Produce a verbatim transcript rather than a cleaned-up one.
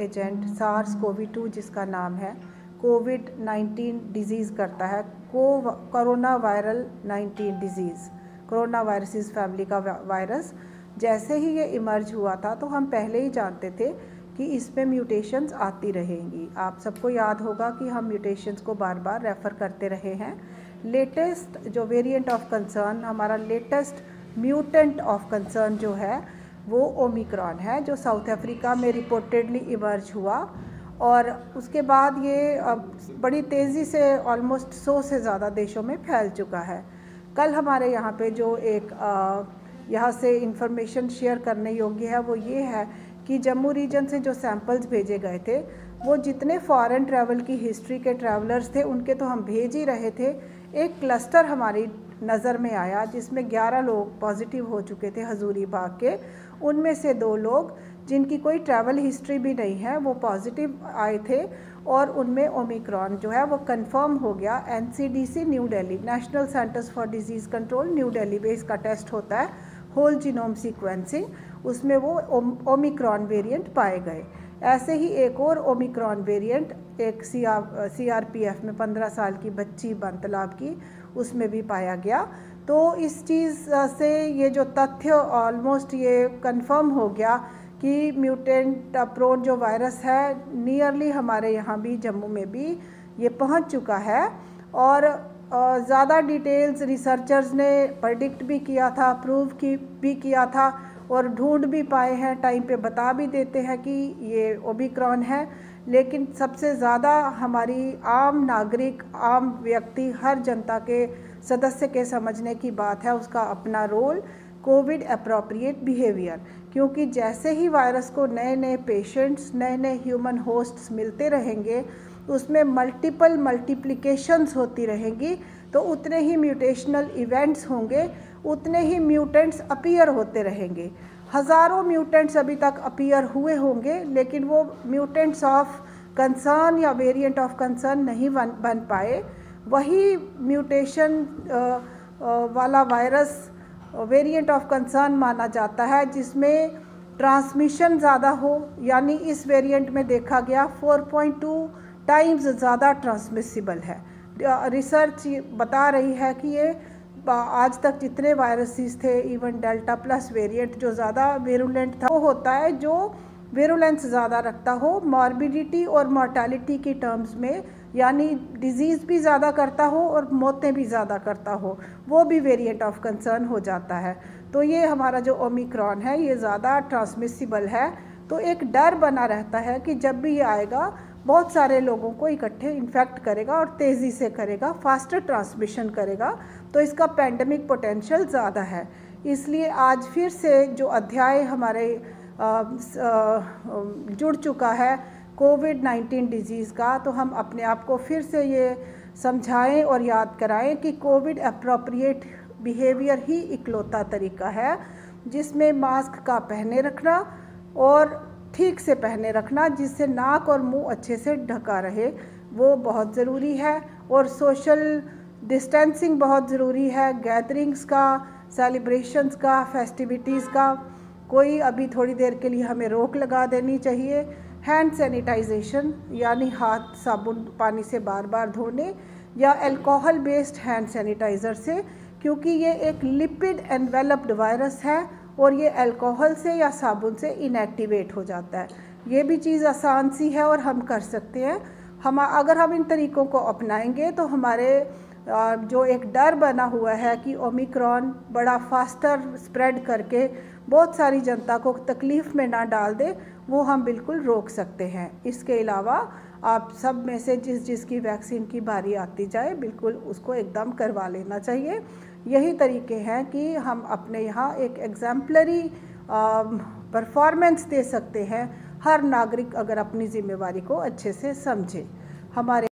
Agent SARS Covey to जिसका नाम है कोविड नाइन्टीन डिजीज़ करता है, को corona viral nineteen disease, corona viruses family का वायरस जैसे ही ये इमर्ज हुआ था तो हम पहले ही जानते थे कि इसमें म्यूटेशंस आती रहेंगी। आप सबको याद होगा कि हम म्यूटेशंस को बार बार रेफ़र करते रहे हैं। लेटेस्ट जो वेरिएंट ऑफ कंसर्न, हमारा लेटेस्ट म्यूटेंट ऑफ कंसर्न जो है वो ओमिक्रॉन है, जो साउथ अफ्रीका में रिपोर्टेडली इमर्ज हुआ और उसके बाद ये अब बड़ी तेज़ी से ऑलमोस्ट सौ से ज़्यादा देशों में फैल चुका है। कल हमारे यहाँ पे जो एक यहाँ से इंफॉर्मेशन शेयर करने योग्य है वो ये है कि जम्मू रीजन से जो सैंपल्स भेजे गए थे वो जितने फॉरेन ट्रैवल की हिस्ट्री के ट्रैवलर्स थे उनके तो हम भेज ही रहे थे। एक क्लस्टर हमारी नज़र में आया जिसमें ग्यारह लोग पॉजिटिव हो चुके थे हजूरी बाग के। उनमें से दो लोग जिनकी कोई ट्रैवल हिस्ट्री भी नहीं है वो पॉजिटिव आए थे और उनमें ओमिक्रॉन जो है वो कंफर्म हो गया। NCDC new Delhi, national centres for disease control new Delhi में इसका टेस्ट होता है, होल जीनोम सीक्वेंसिंग, उसमें वो ओमिक्रॉन वेरिएंट पाए गए। ऐसे ही एक और ओमिक्रॉन वेरिएंट एक C R C R P F में पंद्रह साल की बच्ची बनतलाब की, उसमें भी पाया गया। तो इस चीज़ से ये जो तथ्य ऑलमोस्ट ये कंफर्म हो गया कि म्यूटेंट प्रोन जो वायरस है नियरली हमारे यहाँ भी जम्मू में भी ये पहुँच चुका है। और ज़्यादा डिटेल्स रिसर्चर्स ने प्रेडिक्ट भी किया था, प्रूव की भी किया था और ढूंढ भी पाए हैं, टाइम पे बता भी देते हैं कि ये ओमिक्रॉन है। लेकिन सबसे ज़्यादा हमारी आम नागरिक, आम व्यक्ति, हर जनता के सदस्य के समझने की बात है उसका अपना रोल, कोविड अप्रोप्रिएट बिहेवियर। क्योंकि जैसे ही वायरस को नए नए पेशेंट्स, नए नए ह्यूमन होस्ट्स मिलते रहेंगे, उसमें मल्टीपल मल्टीप्लिकेशंस होती रहेंगी, तो उतने ही म्यूटेशनल इवेंट्स होंगे, उतने ही म्यूटेंट्स अपीयर होते रहेंगे। हज़ारों म्यूटेंट्स अभी तक अपीयर हुए होंगे लेकिन वो म्यूटेंट्स ऑफ कंसर्न या वेरिएंट ऑफ कंसर्न नहीं बन बन पाए। वही म्यूटेशन वाला वायरस वेरिएंट ऑफ कंसर्न माना जाता है जिसमें ट्रांसमिशन ज़्यादा हो, यानी इस वेरिएंट में देखा गया फोर पॉइंट टू टाइम्स ज़्यादा ट्रांसमिसिबल है। रिसर्च बता रही है कि ये आज तक जितने वायरसेस थे, इवन डेल्टा प्लस वेरिएंट जो ज़्यादा वेरुलेंट था, वो होता है जो वेरुलेंस ज़्यादा रखता हो, मॉर्बिडिटी और मोर्टेलिटी की टर्म्स में, यानी डिजीज़ भी ज़्यादा करता हो और मौतें भी ज़्यादा करता हो, वो भी वेरिएंट ऑफ कंसर्न हो जाता है। तो ये हमारा जो ओमिक्रॉन है ये ज़्यादा ट्रांसमिसिबल है। तो एक डर बना रहता है कि जब भी ये आएगा बहुत सारे लोगों को इकट्ठे इन्फेक्ट करेगा और तेज़ी से करेगा, फास्टर ट्रांसमिशन करेगा, तो इसका पैंडमिक पोटेंशियल ज़्यादा है। इसलिए आज फिर से जो अध्याय हमारे आ, आ, जुड़ चुका है कोविड नाइन्टीन डिजीज़ का, तो हम अपने आप को फिर से ये समझाएं और याद कराएं कि कोविड अप्रोप्रिएट बिहेवियर ही इकलौता तरीका है जिसमें मास्क का पहने रखना और ठीक से पहने रखना, जिससे नाक और मुंह अच्छे से ढका रहे, वो बहुत ज़रूरी है। और सोशल डिस्टेंसिंग बहुत ज़रूरी है। गैदरिंग्स का, सेलिब्रेशंस का, फेस्टिविटीज़ का कोई अभी थोड़ी देर के लिए हमें रोक लगा देनी चाहिए। हैंड सैनिटाइजेशन यानी हाथ साबुन पानी से बार बार धोने या अल्कोहल बेस्ड हैंड सैनिटाइज़र से, क्योंकि ये एक लिपिड एनवेलप्ड वायरस है और ये अल्कोहल से या साबुन से इनएक्टिवेट हो जाता है। ये भी चीज़ आसान सी है और हम कर सकते हैं। हम अगर हम इन तरीक़ों को अपनाएंगे तो हमारे जो एक डर बना हुआ है कि ओमिक्रॉन बड़ा फास्टर स्प्रेड करके बहुत सारी जनता को तकलीफ़ में ना डाल दे, वो हम बिल्कुल रोक सकते हैं। इसके अलावा आप सब में से जिस जिसकी वैक्सीन की बारी आती जाए बिल्कुल उसको एकदम करवा लेना चाहिए। यही तरीके हैं कि हम अपने यहाँ एक एग्जाम्पलरी परफॉर्मेंस दे सकते हैं, हर नागरिक अगर अपनी ज़िम्मेवारी को अच्छे से समझे। हमारे